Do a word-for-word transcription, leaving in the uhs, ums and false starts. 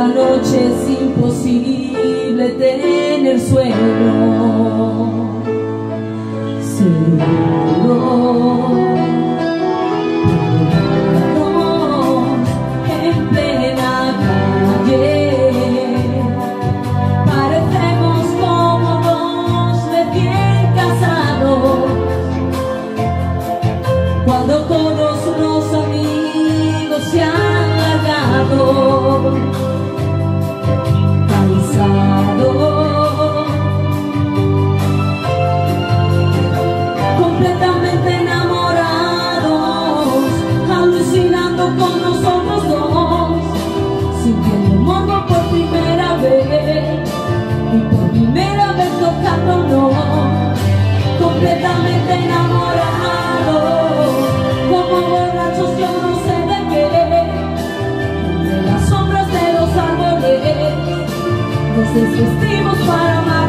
esta noche es imposible tener sueño. Seguro, en plena calle, parecemos como dos recién casados, cuando todos los amigos se han largado, cansados, completamente enamorados, alucinando con nosotros dos, sintiendo morbo por primera vez y por primera vez tocándonos, completamente enamorados, como borrachos yo no sé de qué, de las sombras de los árboles nos desvestimos para amar.